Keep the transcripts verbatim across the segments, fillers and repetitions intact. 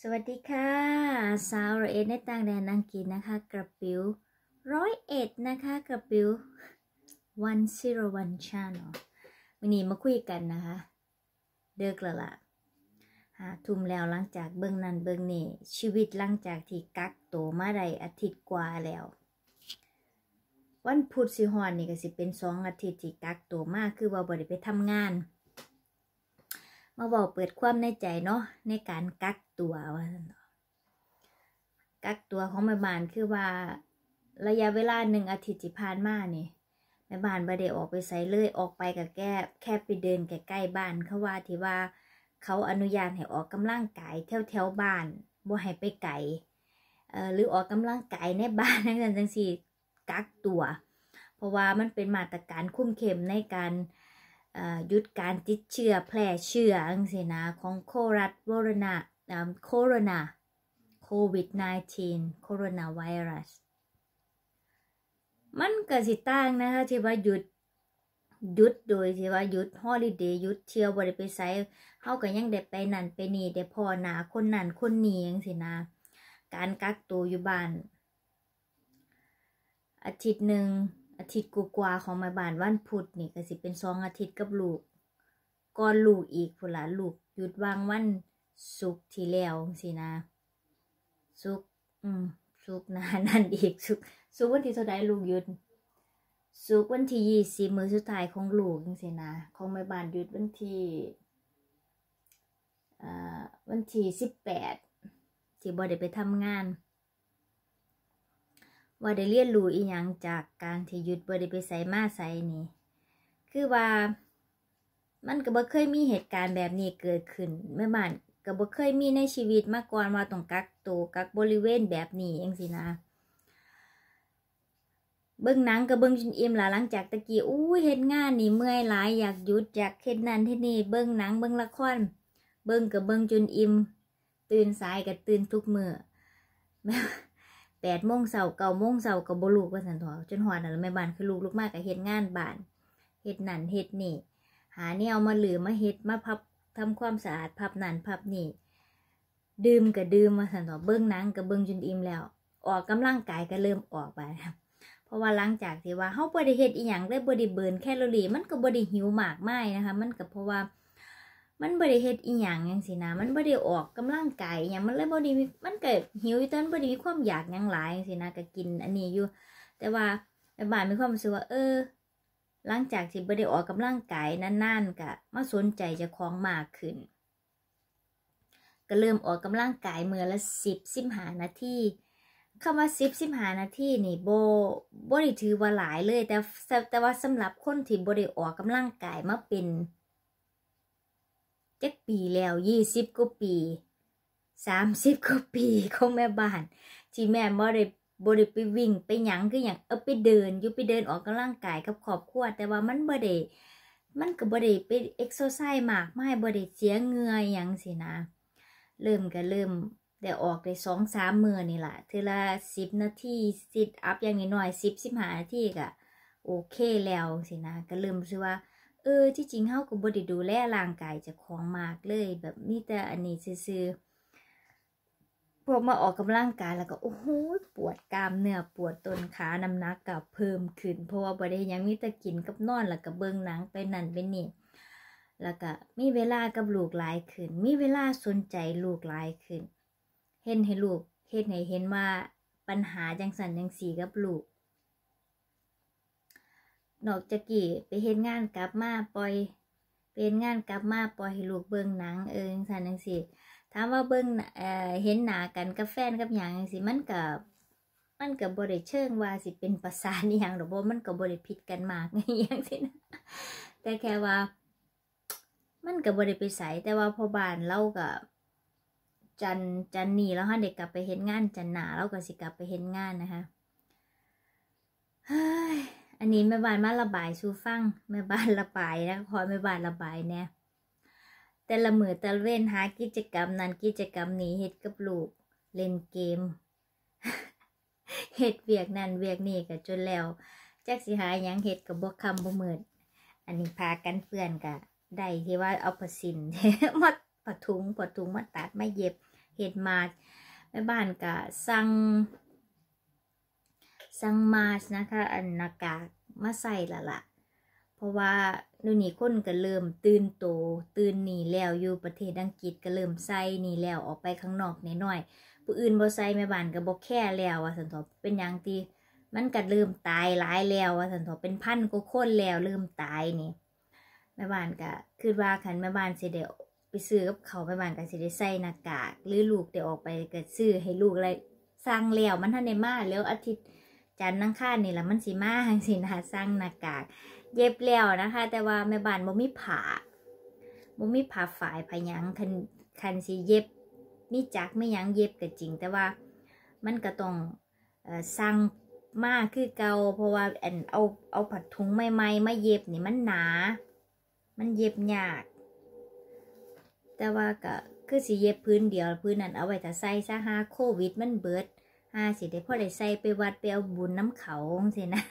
สวัสดีค่ะสาวร้อยเอ็ดในต่างแดนอังกฤษนะคะกระปิวร้อยเอ็ดนะคะกระปิววันซีโรวันชาเนาะวันนี้มาคุยกันนะคะเดิกละละหาทุ่มแล้วหลังจากเบื้องนั้นเบื้องนี้ชีวิตหลังจากที่กักตัวมาได้อาทิตย์กว่าแล้ววันพุธสิฮอนนี่ก็สิเป็นสองอาทิตย์ที่กักตัวมากคือว่าบ่ได้ไปทำงานมาบอกเปิดความในใจเนาะในการกักตัวว่ากักตัวของแม่บ้านคือว่าระยะเวลาหนึ่งอาทิตย์ที่ผ่านมานี่แม่บ้านบ่ได้ออกไปไสเลยออกไปกับแก้แค่ไปเดินใกล้ๆบ้านเขาว่าที่ว่าเขาอนุญาตให้ออกกำลังกายแถวๆบ้านบ่ให้ไปไกลเอ่อหรือออกกำลังกายในบ้านจังซั่นจังซี่กักตัวเพราะว่ามันเป็นมาตรการคุมเข้มในการหยุดการติดเชื้อแพร่เชื้อจังซี่นะของโควิดโคโรนาโคโรนาโควิด สิบเก้า โคโรนาไวรัสมันก็สิต่างนะคะที่ว่าหยุดหยุดโดยที่ว่าหยุดฮอลิเดย์หยุดเที่ยวบ่ได้ไปไสเฮาก็ยังได้ไปนั่นไปนี่ได้พ้อหน้าคนนั้นคนนี้จังซี่นะการกักตัวอยู่บ้านอาทิตย์นึงอาทิตย์กว่าๆของแม่บ้านวันพุธนี่ก็สิเป็นสองอาทิตย์กับลูกก่อนลูกอีกพุ่นล่ะลูกหยุดวางวันศุกร์ที่แล้วจังซี่นะศุกร์อืมศุกร์นะนั่นอีกศุกร์ศุกร์วันที่เท่าใดลูกหยุดศุกร์วันที่ยี่สิบมื้อสุดท้ายของลูกจังซี่นะของแม่บ้านหยุดวันที่อ่าวันที่สิบแปดที่บ่ได้ไปทำงานว่าได้เรียนรู้อีหยังจากการที่หยุดบ่ได้ไปไสมาไสนี่คือว่ามันก็บ่เคยมีเหตุการณ์แบบนี้เกิดขึ้นแม่บ้านก็บ่เคยมีในชีวิตมาก่อนว่าต้องกักตัวกักบริเวณแบบนี้จังซี่นะเบิ่งหนังก็เบิ่งจนอิ่มล่ะหลังจากตะกี้อู้เฮ็ดงานนี่เมื่อยหลายอยากหยุดอยากเฮ็ดนั่นเฮ็ดนี่เบิ่งหนังเบิ่งละครเบิ่งก็เบิ่งจนอิ่มตื่นสายก็ตื่นทุกมื้อแปดโมงเช้าเก้าโมงเช้าก็บ่ลุกว่าซั่นเถาะจนฮอดนั่นแม่บ้านคือลูกลุกมาก็เฮ็ดงานบ้านเฮ็ดนั่นเฮ็ดนี่หาแนวมาหรือมาเฮ็ดมาพับทำความสะอาดพับนั่นพับนี่ดื่มก็ดื่มว่าซั่นเถาะเบิ่งหนังก็เบิ่งจนอิ่มแล้วออกกำลังกายก็เริ่มออกไปเพราะว่าหลังจากที่ว่าเฮาบ่ได้เฮ็ดอีหยังเลยบ่ได้เบิร์นแคลอรี่มันก็บ่ได้หิวมากมายนะคะมันก็เพราะว่ามันบ่ได้เฮ็ดอีหยังจังซี่นะมันบ่ได้ออกกำลังกายหยังมันเลยบ่ได้มันก็หิวอยู่แต่มันบ่ได้มีความอยากหยังหลายจังซี่นะก็กินอันนี้อยู่แต่ว่าแม่บ้านมีความรู้สึกว่าเออหลังจากที่บ่ได้ออกกำลังกายนานๆก็มาสนใจเจ้าของมากขึ้นก็เริ่มออกกำลังกายมื้อละสิบ สิบห้านาทีคำว่าสิบ สิบห้านาทีนี่บ่บ่ได้ถือว่าหลายเลยแต่แต่ว่าสำหรับคนที่บ่ได้ออกกำลังกายมาเป็นจักปีแล้วยี่สิบกว่าปีสามสิบกว่าปีของแม่บ้านที่แม่บ่ได้บ่ได้ไปวิ่งไปหยังคือหยังเออไปเดินอยู่ไปเดินออกกำลังกายกับครอบครัวแต่ว่ามันบ่ได้มันก็บ่ได้ไปเอ็กซ์เซอร์ไซส์มากมายบ่ได้เสียเหงื่อหยังสินะเริ่มก็เริ่มได้ออกได้ สองสาม มื้อนี่ล่ะเทื่อละสิบนาทีซิทอัพอย่างน้อยๆสิบ สิบห้านาทีก็โอเคแล้วสินะก็เริ่มรู้สึกว่าเออที่จริงเฮาก็บ่ได้ดูแลร่างกายเจ้าของมากเลยแบบมีแต่อันนี้ซื่อๆพวกมาออกกำลังกายแล้วก็โอ้โหปวดกล้ามเนื้อปวดต้นขาน้ำหนักก็เพิ่มขึ้นเพราะว่าบ่ได้หยังมีแต่กินกับนอนแล้วก็เบิ่งหนังไปนั่นไปนี่แล้วก็มีเวลากับลูกหลายขึ้นมีเวลาสนใจลูกหลายขึ้นเห็นให้ลูกเฮ็ดให้เห็นว่าปัญหาจังซั่นจังซี่กับลูกนอกจากกี้ไปเฮ็ดงานกลับมาปล่อยเป็นงานกลับมาปล่อยให้ลูกเบิ่งหนังเออจังซั่นจังซี่ถามว่าเบิ่งเอ่อเห็นหน้ากันกับแฟนกับหยังจังซี่มันก็มันก็บ่ได้เชิงว่าสิเป็นประสาทอีหยังดอกบ่มันก็บ่ได้ผิดกันมากอีหยังซี่นะแต่แค่ว่ามันก็บ่ได้ไปไสแต่ว่าพอบ้านเราก็จันจันนี่แล้วฮะเด็กกลับไปเฮ็ดงานจันหน้าเราก็สิกลับไปเฮ็ดงานนะคะเฮ้ยอันนี้แม่บ้านมาระบายสู่ฟังแม่บ้านระบายนะขอแม่บ้านระบายแน่แต่ละมื้อแต่ละเว้นหากิจกรรมนั้นกิจกรรมนี้เฮ็ดกับลูกเล่นเกม เฮ็ดเวียกนั่นเวียกนี่ก็จนแล้วจักสิหาหยังเฮ็ดก็บ่ค่ำบ่มืดอันนี้พากันเปื้อนก็ได้ที่ว่าเอาผ้าสิ้น มาผ้าถุงผ้าถุงมาตัดมาเย็บเฮ็ดมาสแม่บ้านก็สั่งสั่งมาสนะคะอันหน้ากากมาใส่ละล่ะเพราะว่าเดี๋ยวนี้คนก็เริ่มตื่นโตตื่นหนีแล้วอยู่ประเทศอังกฤษก็เริ่มใส่หนีแล้วออกไปข้างนอกน้อยๆผู้อื่นบ่ใส่แม่บ้านก็บ่แค่แล้วว่าซั่นเถาะเป็นหยังที่มันก็เริ่มตายหลายแล้วว่าซั่นเถาะเป็นพันกว่าคนแล้วเริ่มตายนี่แม่บ้านก็คิดว่าคันแม่บ้านสิได้ไปซื้อกับเขาแม่บ้านก็สิได้ใส่หน้ากากหรือลูกได้ออกไปก็ซื้อให้ลูกอะไรสั่งแล้วมันทันได้มาแล้วอาทิตย์จันทร์อังคารนี่ล่ะมันสิมาจังซี่นะสั่งหน้ากากเย็บแล้วนะคะแต่ว่าแม่บ้านบ่มีผ้าบ่มีผ้าฝ่ายผ้าหยังคันคันสิเย็บมีจักไม่หยังเย็บก็จริงแต่ว่ามันก็ต้องเอ่อสั่งมาคือเก่าเพราะว่าอันเอาเอาผัดถุงใหม่ๆมาเย็บนี่มันหนามันเย็บยากแต่ว่าก็คือสิเย็บพื้นเดียวพื้นนั้นเอาไว้ถ้าใส่ซะหาโควิดมันเบิดหาสิได้พอได้ใส่ไปวัดไปเอาบุญน้ำเขาสินะ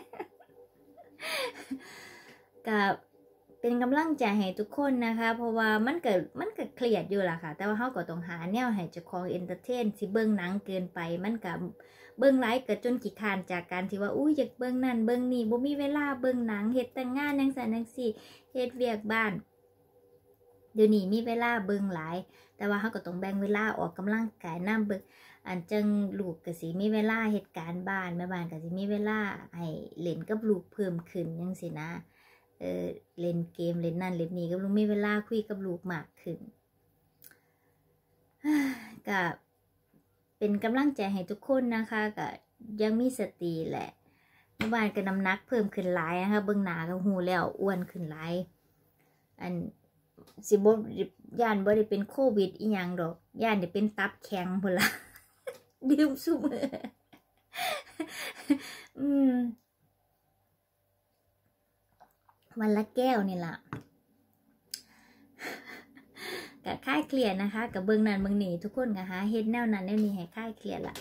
กับเป็นกำลังใจให้ทุกคนนะคะเพราะว่ามันเกิดมันเกิดเครียดอยู่ล่ะค่ะแต่ว่าเขาก็ต้องหาแนวให้เจ้าของเอนเตอร์เทนสิเบิ้งหนังเกินไปมันกับเบิ้งไลฟ์เกิดจนขี้คร้านจากการที่ว่าอุ้ยอยากเบิ้งนั่นเบิ้งนี่บ่มีเวลาเบิ้งหนังเฮ็ดแต่งงานจังซั่นจังซี่เฮ็ดเวียกบ้านเดี๋ยวนี้มีเวลาเบิ้งหลายแต่ว่าเขาก็ต้องแบ่งเวลาออกกำลังกายนำเบิ้งอันจังลูกก็สิมีเวลาเหตุการณ์บ้านแม่บ้านก็สิมีเวลาให้เล่นกับลูกเพิ่มขึ้นจังซี่นะเออเล่นเกมเล่นนั่นเล่นนี่กับลูกมีเวลาคุยกับลูกมากขึ้นก็เป็นกำลังใจให้ทุกคนนะคะก็ยังมีสติแหละแม่บ้านก็น้ำหนักเพิ่มขึ้นหลายนะคะเบิ่งหน้าก็หูแล้วอ้วนขึ้นหลายอันสิบ่ย่านบ่ได้เป็นโควิดอีหยังดอกย่านได้เป็นตับแข็งพุ่นล่ะดื่มซุมื้ออืมวันละแก้วนี่ล่ะก็คลายเครียดนะคะกับเบิ่งนั้นเบิ่งนี่ทุกคนก็หาเฮ็ดแนวนั้นแนวนี้ให้คลายเครียดล่ะ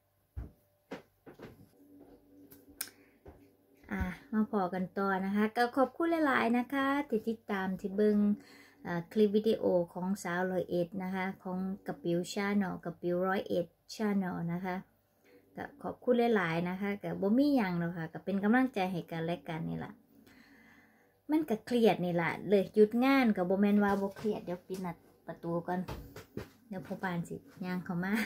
อ่ะมาพอกันต่อนะคะก็ขอบคุณหลายๆนะคะที่ติดตามที่เบิ่งคลิปวิดีโอของสาวร้อยเอ็ดนะคะของกระปิวชาแนลกระปิวร้อยเอ็ดชาแนลนะคะก็ขอบคุณหลายๆนะคะก็บ่มีหยังหรอกค่ะก็เป็นกำลังใจให้กันและกันนี่แหละมันก็เครียดนี่แหละเลยหยุดงานกับบ่แม่นว่าบ่เครียดเดี๋ยวปิดหน้าประตูก่อนเดี๋ยวพ่อบ้านสิย่างเข้ามา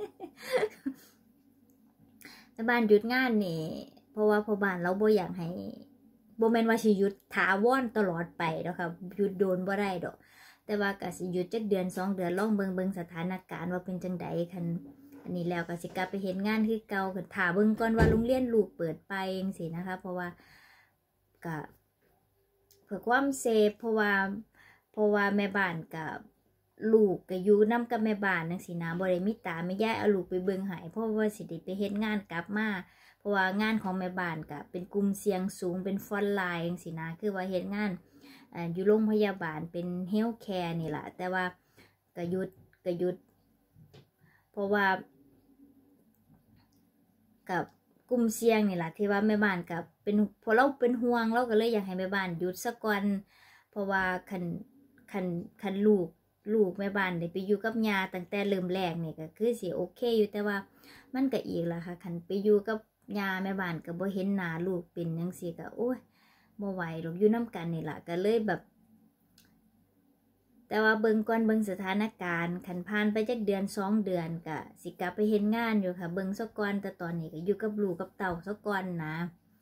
แต่บ้านหยุดงานนี่เพราะว่าพ่อบ้านเราบ่อยากให้บ่แม่นว่าสิหยุดถาวรตลอดไปเนาะค่ะหยุดโดนบ่ได้ดอกแต่ว่าก็สิหยุดจักเดือนสองเดือนลองเบิ่งเบิ่งสถานการณ์ว่าเป็นจังได๋คันอันนี้แล้วก็สิกลับไปเฮ็ดงานคือเก่าก็ท่าเบิ่งก่อนว่าโรงเรียนลูกเปิดไปจังซี่นะคะเพราะว่าก็เพื่อความเซฟเพราะว่าเพราะว่าแม่บ้านกับลูกก็อยู่นำกับแม่บ้านจังซี่นะบ่ได้มีตาไม่ยายเอาลูกไปเบิ่งให้เพราะว่าสิได้ไปเฮ็ดงานกลับมาเพราะว่างานของแม่บ้านก็เป็นกลุ่มเสี่ยงสูงเป็นฟรอนต์ไลน์จังซี่นะคือว่าเฮ็ดงานอ่าอยู่โรงพยาบาลเป็นเฮลท์แคร์นี่ล่ะแต่ว่าก็หยุดก็หยุดเพราะว่ากับกลุ่มเสี่ยงนี่แหละที่ว่าแม่บ้านกับเป็นพอเราเป็นห่วงเราก็เลยอยากให้แม่บ้านหยุดสักก่อนเพราะว่าคันคันคันลูกลูกแม่บ้านได้ไปอยู่กับยาตั้งแต่เริ่มแรกนี่ก็คือสิโอเคอยู่แต่ว่ามันก็อีกล่ะค่ะคันไปอยู่กับยาแม่บ้านก็บ่เห็นหน้าลูกเป็นจังซี่ก็โอ้ยบ่ไหวหรอกอยู่นำกันนี่ล่ะก็เลยแบบแต่ว่าเบิ่งก่อนเบิ่งสถานการณ์คันผ่านไปจักเดือนสองเดือนก็สิกลับไปเฮ็ดงานอยู่ค่ะเบิ่งซะก่อนแต่ตอนนี้ก็อยู่กับลูกกับเต้าซะก่อนนะ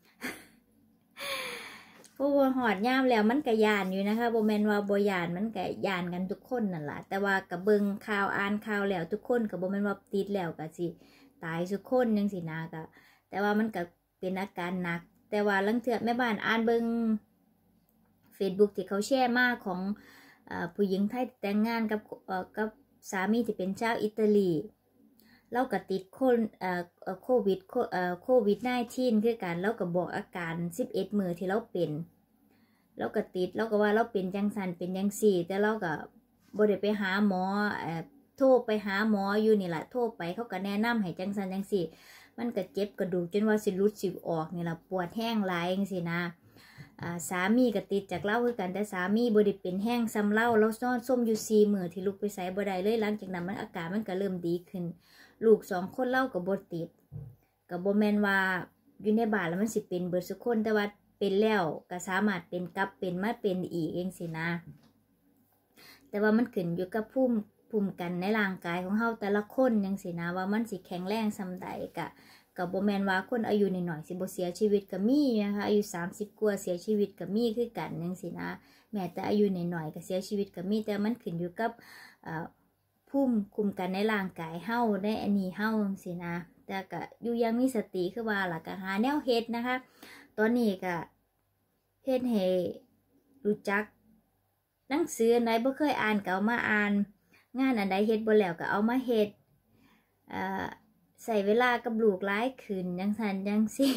เพราะว่าหอดยามแล้วมันก็ย่านอยู่นะคะบ่แม่นว่าบ่ย่านมันก็ย่านกันทุกคนนั่นล่ะแต่ว่าก็เบิ่งข่าวอ่านข่าวแล้วทุกคนก็บ่แม่นว่าติดแล้วก็สิตายทุกคนจังซี่นะก็แต่ว่ามันก็เป็นอาการหนักแต่ว่าลังเทื่อแม่บ้านอ่านเบิ่ง Facebook ที่เขาแชร์มาของผู้หญิงไทยแต่งงานกับกับสามีที่เป็นชาวอิตาลีเราก็ติดโคโควิดโควิดสิบเก้า คือกันเราก็บอกอาการสิบเอ็ดมื้อที่เราเป็นเราก็ติดเราก็ว่าเราเป็นจังซั่นเป็นจังซี่แต่เราก็บ่ได้ไปหาหมอโทรไปหาหมออยู่นี่แหละโทรไปเขาก็แนะนำให้จังซั่นจังซี่มันก็เจ็บกระดูกจนว่าสิหลุดสิออกนี่ล่ะปวดแห้งหลายจังซี่นะอ่าสามีก็ติดจากเหล้าคือกันแต่สามีบ่ได้เป็นแห้งซ้ำเหล้าแล้วนอนส้มอยู่สี่มื้อที่ลูกไปไสบ่ได้เลยหลังจากนั้นมันอาการมันก็เริ่มดีขึ้นลูกสองคนเล่าก็บ่ติดก็บ่แม่นว่าอยู่ในบ้านแล้วมันสิเป็นเบิดทุกคนแต่ว่าเป็นแล้วก็สามารถเป็นกลับเป็นมาเป็นอีกเองสินะแต่ว่ามันขึ้นอยู่กับภูมิภูมิกันในร่างกายของเฮาแต่ละคนจังซี่นะว่ามันสิแข็งแรงส่ำใดก็ก็บ่แม่นว่าคนอายุน้อยๆสิบ่เสียชีวิตก็มีนะคะอายุสามสิบกว่าเสียชีวิตก็มีคือกันจังซี่นะแม้แต่อายุน้อยๆก็เสียชีวิตก็มีแต่มันขึ้นอยู่กับเอ่อภูมิคุ้มกันในร่างกายเฮาได้อันนี้เฮาจังซี่นะแต่ก็อยู่ยังมีสติคือว่าล่ะก็หาแนวเฮ็ดนะคะตอนนี้ก็เฮ็ดให้รู้จักหนังสืออันใดบ่เคยอ่านก็เอามาอ่านงานอันใดเฮ็ดบ่แล้วก็เอามาเฮ็ดเอ่อใส่เวลากับลูกหลายขึ้นจังซั่นจังซี่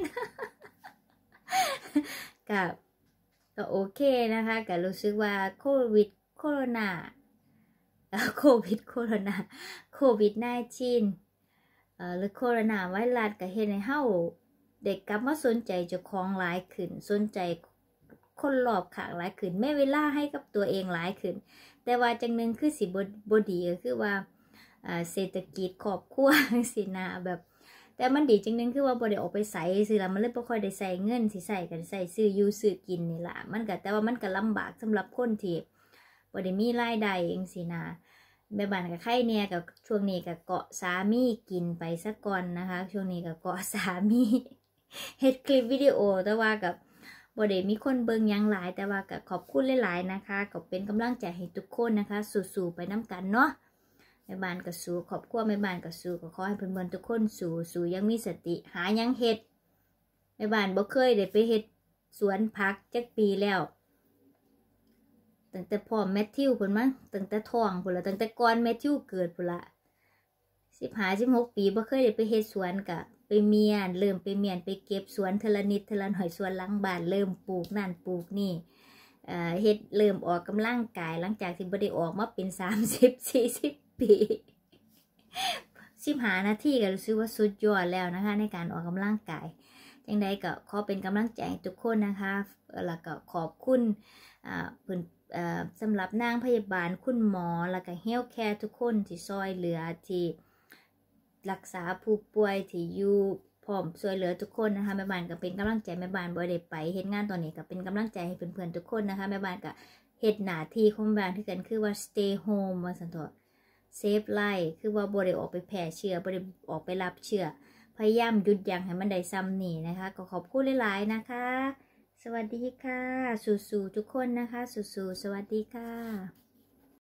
ก็ก็โอเคนะคะก็รู้สึกว่าโควิดโคโรนาโควิดโคโรนาโควิดสิบเก้าเอ่อหรือโคโรนาไวรัสก็เฮ็ดให้เฮาเด็กกลับมาสนใจเจ้าของหลายขึ้นสนใจคนรอบข้างหลายขึ้นแม่เวลาให้กับตัวเองหลายขึ้นแต่ว่าจังนึงคือสิบ่บ่ดีก็คือว่าอ่าเศรษฐกิจครอบครัวสินะแบบแต่มันดีจังนึงคือว่าบ่ได้ออกไปใส่ซื้อแล้วมันเลยบ่ค่อยได้ใส่เงินสิใส่กันใส่ซื้ออยู่ซื้อกินนี่ล่ะมันก็แต่ว่ามันก็ลำบากสำหรับคนที่บ่ได้มีรายได้จังซี่นะแม่บ้านก็ไข่แน่ก็ช่วงนี้ก็เกาะสามีกินไปซะก่อนนะคะช่วงนี้ก็เกาะสามีเฮ็ดคลิปวิดีโอแต่ว่ากับบ่ได้มีคนเบิ่งยังหลายแต่ว่าก็ขอบคุณหลายๆนะคะก็เป็นกำลังใจให้ทุกคนนะคะสู้ๆไปน้ำกันเนาะแม่บ้านก็สู้ขอบคุณแม่บ้านก็สู้ก็ขอให้เพื่อนๆทุกคนสู้สู้ยังมีสติหายังเฮ็ดแม่บ้านบ่เคยได้ไปเฮ็ดสวนผักจักปีแล้วตั้งแต่พ่อแมทธิวพุ่นมั้งตั้งแต่ท้องพุ่นละตั้งแต่ก่อนแมทธิวเกิดพุ่นละสิบห้า สิบหกปีบ่เคยได้ไปเฮ็ดสวนกะไปเมียนเริ่มไปเมียนไปเก็บสวนเทละนิดเทละหน่อยสวนหลังบ้านเริ่มปลูกนั่นปลูกนี่เอ่อเฮ็ดเริ่มออกกำลังกายหลังจากที่บ่ได้ออกมาเป็นสามสิบ สี่สิบปีสิบห้านาทีก็รู้สึกว่าสุดยอดแล้วนะคะในการออกกำลังกายจังใดก็ขอเป็นกำลังใจให้ทุกคนนะคะแล้วก็ขอบคุณอ่าเพิ่นเอ่อสำหรับนางพยาบาลคุณหมอแล้วก็เฮลท์แคร์ทุกคนที่ซอยเหลือที่รักษาผู้ป่วยที่อยู่พร้อมช่วยเหลือทุกคนนะคะแม่บ้านก็เป็นกำลังใจแม่บ้านบ่ได้ไปเฮ็ดงานตอนนี้ก็เป็นกำลังใจให้เพื่อนๆทุกคนนะคะแม่บ้านก็เฮ็ดหน้าที่ของแม่บ้านที่กันคือว่า stay home ว่าซั่นเถาะ save life คือว่าบ่ได้ออกไปแพร่เชื้อบ่ได้ออกไปรับเชื้อพยายามหยุดยั้งให้มันได้ซ้ำนี่นะคะก็ขอบคุณหลายๆนะคะสวัสดีค่ะสู้ๆทุกคนนะคะสู้ๆสวัสดีค่ะ